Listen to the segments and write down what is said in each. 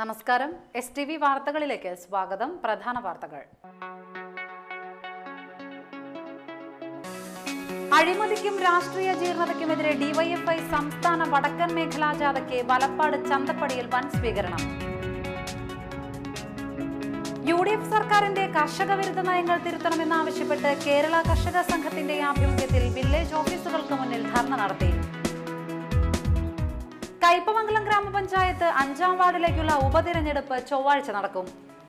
നമസ്കാരം. STV വാർത്തകളിലേക്ക് സ്വാഗതം. പ്രധാന വാർത്തകൾ. അഴിമതിക്കും രാഷ്ട്രീയ ജീർണതയ്ക്കുമെതിരെ ഡിവൈഎഫ്ഐ സംസ്ഥാന വടക്കൻ മേഖലാ ജാഥയ്ക്ക് വലപ്പാട് ചന്തപ്പടിയിൽ വൻ സ്വീകരണം. UDF സർക്കാരിന്റെ കർഷക വിരുദ്ധ നയങ്ങൾ തിരുത്തണമെന്നാവശ്യപ്പെട്ട് കേരള കർഷക സംഘത്തിന്റെ ആഭിമുഖ്യത്തിൽ വില്ലേജ് ഓഫീസുകൾക്ക് മുന്നിൽ ധർണ നടത്തി. കയ്പമംഗലം ഗ്രാമപഞ്ചായത്ത് 5ാം വാർഡിലേക്കുള്ള ഉപതിരഞ്ഞെടുപ്പ് ചൊവ്വാഴ്ച നടക്കും.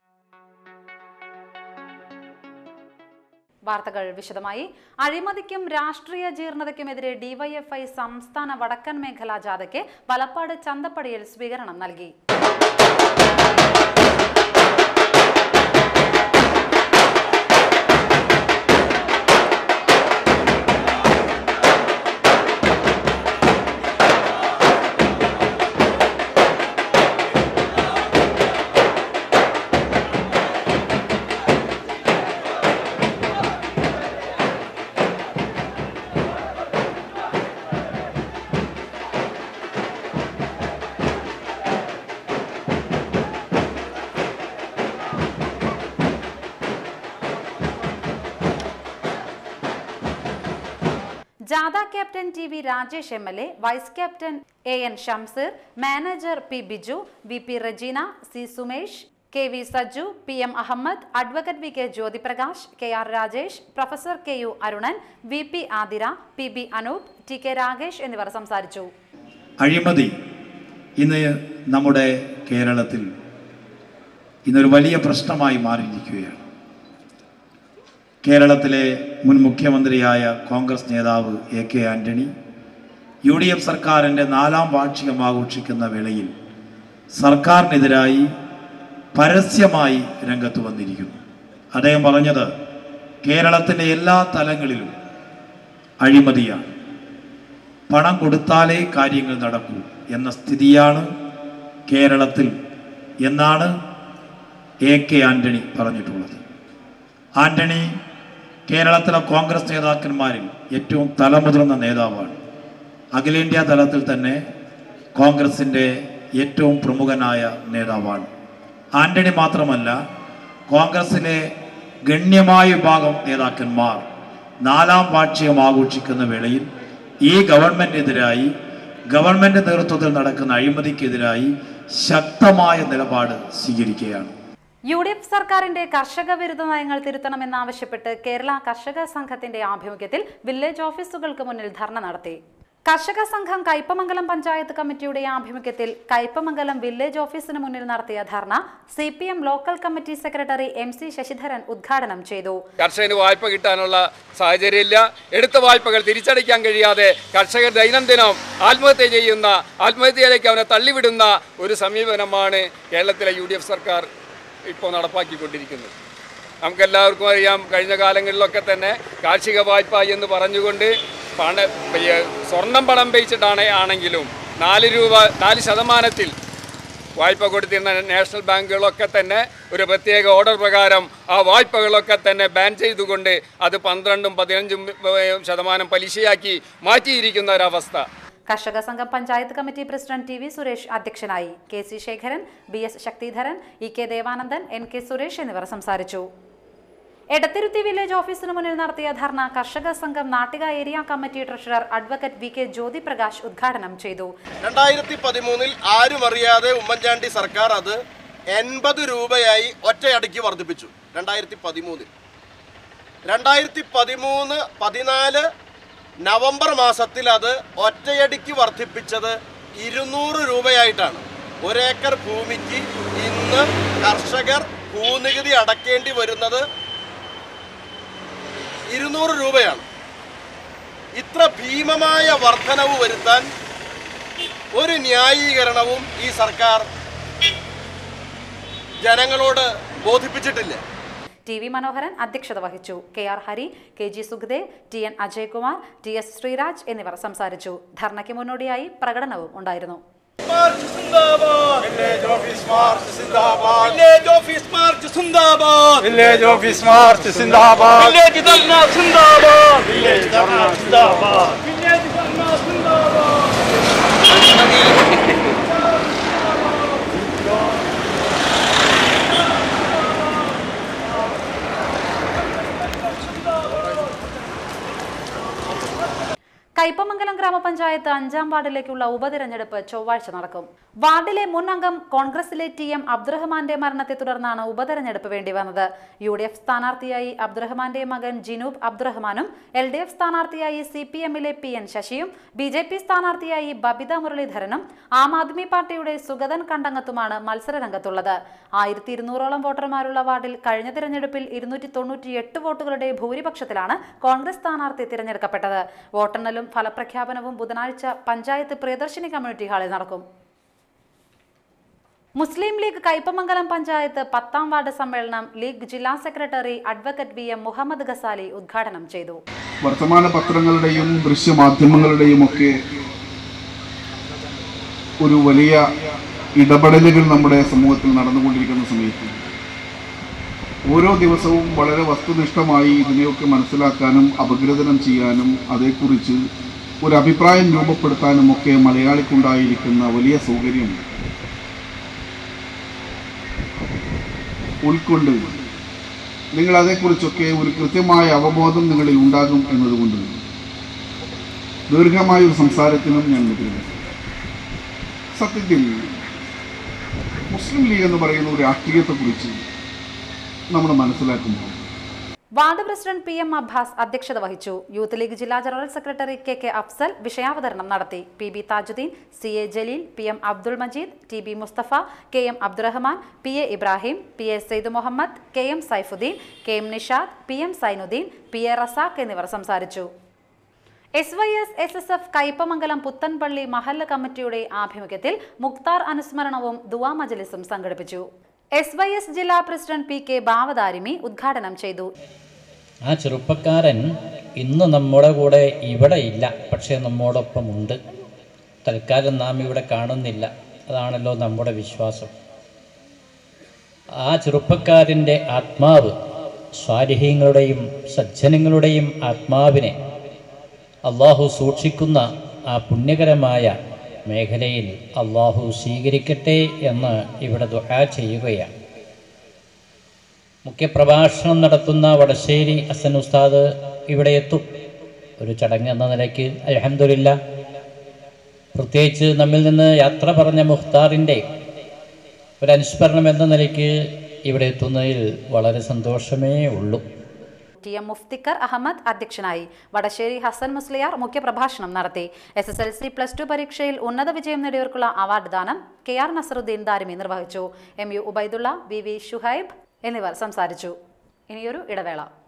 വാർത്തകൾ വിശദമായി. അഴിമതിക്കും രാഷ്ട്രീയ ജീർണതയ്ക്കുമെതിരെ ഡിവൈഎഫ്ഐ സംസ്ഥാന വടക്കൻ മേഖലാ ജാഥയ്ക്ക് വലപ്പാട് ചന്തപ്പടിയിൽ സ്വീകരണം നൽകി. ജാഥ captain TV Rajesh MLA, vice captain AN Shamseer, manager P Biju, VP Rajeena, C Sumesh, KV Saju, PM Ahammed, advocate VK Jyothiprakash, KR Rajesh, professor KU Arunan, VP Athira, PB Anoop, TK Rakesh എന്നിവർ സംസാരിച്ചു. അഴിമതി ഇന്ന് നമ്മുടെ കേരളത്തിൽ ഇന്നൊരു വലിയ പ്രശ്നമായി മാറിയിരിക്കുകയാണ്. കേരളത്തിലെ മുൻ മുഖ്യമന്ത്രിയായ കോൺഗ്രസ് നേതാവ് AK ആന്റണി UDF സർക്കാരിൻ്റെ 4ാം വാർഷികം ആഘോഷിക്കുന്ന വേളയിൽ സർക്കാരിനെതിരായി പരസ്യമായി രംഗത്ത് വന്നിരിക്കുന്നു. അദ്ദേഹം പറഞ്ഞത് കേരളത്തിൻ്റെ എല്ലാ തലങ്ങളിലും അഴിമതിയാണ്, പണം കൊടുത്താലേ കാര്യങ്ങൾ നടക്കൂ എന്ന സ്ഥിതിയാണ് കേരളത്തിൽ എന്നാണ് AK ആന്റണി പറഞ്ഞിട്ടുള്ളത്. ആന്റണി കേരളത്തിലെ കോൺഗ്രസ് നേതാക്കന്മാരിൽ ഏറ്റവും തലമുതിർന്ന നേതാവാണ്. അഖിലേന്ത്യാ തലത്തിൽ തന്നെ കോൺഗ്രസിൻ്റെ ഏറ്റവും പ്രമുഖനായ നേതാവാണ്. ആന്റണി മാത്രമല്ല, കോൺഗ്രസിലെ ഗണ്യമായ വിഭാഗം നേതാക്കന്മാർ 4ാം വാർഷികം ആഘോഷിക്കുന്ന വേളയിൽ ഈ ഗവൺമെൻറ്റിനെതിരായി, ഗവൺമെൻറ് നേതൃത്വത്തിൽ നടക്കുന്ന അഴിമതിക്കെതിരായി ശക്തമായ നിലപാട് സ്വീകരിക്കുകയാണ്. UDF സർക്കാരിന്റെ കർഷക വിരുദ്ധ നയങ്ങൾ തിരുത്തണമെന്നാവശ്യപ്പെട്ട് കേരള കർഷക സംഘത്തിന്റെ ആഭിമുഖ്യത്തിൽ വില്ലേജ് ഓഫീസുകൾക്ക് മുന്നിൽ ധർണ നടത്തി. കർഷക സംഘം കയ്പമംഗലം പഞ്ചായത്ത് കമ്മിറ്റിയുടെ ആഭിമുഖ്യത്തിൽ കയ്പമംഗലം വില്ലേജ് ഓഫീസിന് മുന്നിൽ നടത്തിയ ധർണ CPM local committee secretary MC Sasidharan ഉദ്ഘാടനം ചെയ്തു. കർഷകന് വായ്പ കിട്ടാനുള്ള സാഹചര്യമില്ല. എടുത്ത വായ്പകൾ തിരിച്ചടയ്ക്കാൻ കഴിയാതെ കർഷകർ ദൈനംദിനം ആത്മഹത്യ ചെയ്യുന്ന, ആത്മഹത്യയിലേക്ക് അവനെ തള്ളിവിടുന്ന ഒരു സമീപനമാണ് കേരളത്തിലെ UDF സർക്കാർ ഇപ്പോൾ നടപ്പാക്കിക്കൊണ്ടിരിക്കുന്നത്. നമുക്കെല്ലാവർക്കും അറിയാം, കഴിഞ്ഞ കാലങ്ങളിലൊക്കെ തന്നെ കാർഷിക വായ്പ എന്ന് പറഞ്ഞുകൊണ്ട് സ്വർണം പണം വെച്ചിട്ടാണ് ആണെങ്കിലും 4% വായ്പ കൊടുത്തിരുന്ന നാഷണൽ ബാങ്കുകളൊക്കെ തന്നെ ഒരു പ്രത്യേക ഓർഡർ പ്രകാരം ആ വായ്പകളൊക്കെ തന്നെ ബാൻ ചെയ്തുകൊണ്ട് അത് 12%, 15% പലിശയാക്കി മാറ്റിയിരിക്കുന്ന ഒരവസ്ഥ. കർഷക സംഘം panchayat committee president TV Suresh അധ്യക്ഷനായി. KC Sekharan, BS Sakthidharan, EK Devanandan, NK Suresh എന്നിവർ സംസാരിച്ചു. എടത്തിരുത്തി വില്ലേജ് ഓഫീസിന് മുന്നിൽ നടത്തിയ ധർണ കർഷക സംഘം Nattika area committee treasurer advocate VK Jyothiprakash ഉദ്ഘാടനം ചെയ്തു. 2013 ആരും അറിയാതെ ഉമ്മൻചാണ്ടി സർക്കാർ അത് 80 രൂപയായി ഒറ്റയടിക്ക് വർദ്ധിപ്പിച്ചു. 2013 2014 നവംബർ മാസത്തിൽ അത് ഒറ്റയടിക്ക് വർദ്ധിപ്പിച്ചത് 200 രൂപയായിട്ടാണ്. 1 ഏക്കർ ഭൂമിക്ക് ഇന്ന് കർഷകർ ഭൂനികുതി അടക്കേണ്ടി വരുന്നത് 200 രൂപയാണ്. ഇത്ര ഭീമമായ വർധനവ് വരുത്താൻ ഒരു ന്യായീകരണവും ഈ സർക്കാർ ജനങ്ങളോട് ബോധിപ്പിച്ചിട്ടില്ല. TV മനോഹരൻ അധ്യക്ഷത വഹിച്ചു. KR Hari, KG Sukhdev, TN Ajaykumar, TS Sreeraj എന്നിവർ സംസാരിച്ചു. ധർണയ്ക്ക് മുന്നോടിയായി പ്രകടനവും ഉണ്ടായിരുന്നു. പഞ്ചായത്ത് 5-ാം വാർഡിലേക്കുള്ള ഉപതിരഞ്ഞെടുപ്പ് ചൊവ്വാഴ്ച നടക്കും. വാർഡിലെ മുൻ അംഗം കോൺഗ്രസിലെ TM അബ്ദുറഹ്മാന്റെ മരണത്തെ തുടർന്നാണ് ഉപതെരഞ്ഞെടുപ്പ് വേണ്ടി വന്നത്. UDF സ്ഥാനാർത്ഥിയായി അബ്ദുറഹ്മാന്റെ മകൻ ജിനൂബ് അബ്ദുറഹ്മാനും LDF സ്ഥാനാർത്ഥിയായി CPM-ലെ PN ശശിയും BJP സ്ഥാനാർത്ഥിയായി ബബിത മുരളീധരനും ആം ആദ്മി പാർട്ടിയുടെ സുഗതൻ കണ്ടങ്ങത്തുമാണ് മത്സരരംഗത്തുള്ളത്. 1200ഓളം വോട്ടർമാരുള്ള വാർഡിൽ കഴിഞ്ഞ തിരഞ്ഞെടുപ്പിൽ 298 വോട്ടുകളുടെ ഭൂരിപക്ഷത്തിലാണ് കോൺഗ്രസ് സ്ഥാനാർത്ഥി തിരഞ്ഞെടുക്കപ്പെട്ടത്. വോട്ടെണ്ണലും ഫലപ്രഖ്യാപനവും ബുധനാഴ്ച പഞ്ചായത്ത് പ്രിയദർശിനി കമ്മ്യൂണിറ്റി ഹാളിൽ നടക്കും. മുസ്ലിം ലീഗ് കയ്പമംഗലം പഞ്ചായത്ത് 10-ാം വാർഡ് സമ്മേളനം ലീഗ് ജില്ലാ secretary advocate VM Muhammad Gazali ഉദ്ഘാടനം ചെയ്തു. വർത്തമാന പത്രങ്ങളുടെയും ദൃശ്യമാധ്യമങ്ങളുടെയും ഒക്കെ ഒരു വലിയ ഇടപെടലുകൾ നമ്മുടെ സമൂഹത്തിൽ നടന്നുകൊണ്ടിരിക്കുന്ന സമയത്ത് ഓരോ ദിവസവും വളരെ വസ്തുനിഷ്ഠമായി ഇതിനെയൊക്കെ മനസ്സിലാക്കാനും അപഗ്രഥനം ചെയ്യാനും അതേക്കുറിച്ച് ഒരു അഭിപ്രായം രൂപപ്പെടുത്താനും ഒക്കെ മലയാളിക്കുണ്ടായിരിക്കുന്ന വലിയ സൗകര്യം ഉൾക്കൊണ്ട് നിങ്ങൾ അതേക്കുറിച്ചൊക്കെ ഒരു കൃത്യമായ അവബോധം നിങ്ങളിൽ ഉണ്ടാകും എന്നതുകൊണ്ട് ദീർഘമായൊരു സംസാരത്തിനും ഞാൻ മുതിരുന്നു. സത്യത്തിൽ മുസ്ലിം ലീഗ് എന്ന് പറയുന്ന ഒരു രാഷ്ട്രീയത്തെക്കുറിച്ച് നമ്മൾ മനസ്സിലാക്കുമ്പോൾ വാർഡ് പ്രസിഡന്റ് PM അബ്ബാസ് അധ്യക്ഷത വഹിച്ചു. യൂത്ത് ലീഗ് ജില്ലാ ജനറൽ സെക്രട്ടറി KK അഫ്സൽ വിഷയാവതരണം നടത്തി. PB Thajudheen, CA Jaleel, PM Abdul Majeed, TB Mustafa, KM Abdurahman, PA Ibrahim, PA Syed Muhammad, KM Saifuddin, KM Nishad, PM Zainuddin, PA Razak എന്നിവർ സംസാരിച്ചു. SYS SSF കയ്പമംഗലം പുത്തൻപള്ളി മഹല്ല് കമ്മിറ്റിയുടെ ആഭിമുഖ്യത്തിൽ മുക്താർ അനുസ്മരണവും ദുആ മജ്ലിസും സംഘടിപ്പിച്ചു. SYS ജില്ലാ പ്രസിഡന്റ് PK ബാവദാരിമി ഉദ്ഘാടനം ചെയ്തു. ആ ചെറുപ്പക്കാരൻ ഇന്ന് നമ്മുടെ കൂടെ ഇവിടെ ഇല്ല, പക്ഷേ നമ്മോടൊപ്പം ഉണ്ട്. തൽക്കാലം നാം ഇവിടെ കാണുന്നില്ല. അതാണല്ലോ നമ്മുടെ വിശ്വാസം. ആ ചെറുപ്പക്കാരൻ്റെ ആത്മാവ്, സ്വാലിഹീങ്ങളുടെയും സജ്ജനങ്ങളുടെയും ആത്മാവിനെ അള്ളാഹു സൂക്ഷിക്കുന്ന ആ പുണ്യകരമായ മേഖലയിൽ അള്ളാഹു സ്വീകരിക്കട്ടെ എന്ന് ഇവിടെ ദുആ ചെയ്യുകയാണ്. മുഖ്യപ്രഭാഷണം നടത്തുന്ന വടശ്ശേരി ഹസൻ ഉസ്താദ് ഇവിടെ എത്തും. ഒരു ചടങ്ങ് എന്ന നിലയ്ക്ക് അൽഹംദുലില്ലാ, പ്രത്യേകിച്ച് നമ്മിൽ നിന്ന് യാത്ര പറഞ്ഞ മുഖ്താറിൻ്റെ ഒരു അനുസ്മരണം എന്ന നിലയ്ക്ക് ഇവിടെ എത്തുന്നതിൽ വളരെ സന്തോഷമേ ഉള്ളൂ. TM മുഫ്തിക്കർ അഹമ്മദ് അധ്യക്ഷനായി. വടശ്ശേരി ഹസൻ മുസ്ലിയാർ മുഖ്യപ്രഭാഷണം നടത്തി. SSLC +2 പരീക്ഷയിൽ ഉന്നത വിജയം നേടിയവർക്കുള്ള അവാർഡ് ദാനം KR നസറുദ്ദീൻ ദാരിമി നിർവഹിച്ചു. MU ഉബൈദുള്ള, VV ഷുഹൈബ് എന്നിവർ സംസാരിച്ചു. ഇനിയൊരു ഇടവേള.